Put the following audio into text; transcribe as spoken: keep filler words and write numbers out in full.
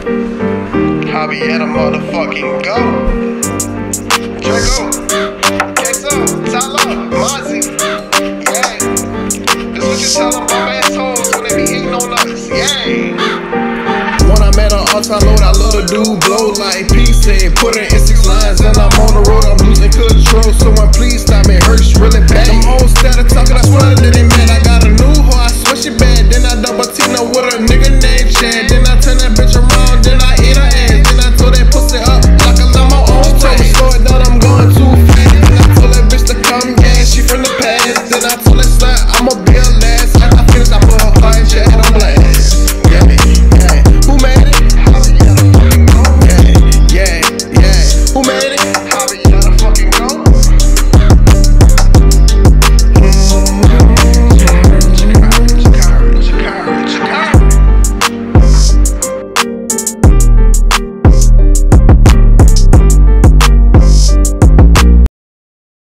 Hobby at a motherfucking go. Draco, Queso, Tyler, Mozzie. Yeah. This what you tell them about assholes when they be hating on us. Yeah. When I'm at an all-time load, I love to do blow like P said. Put it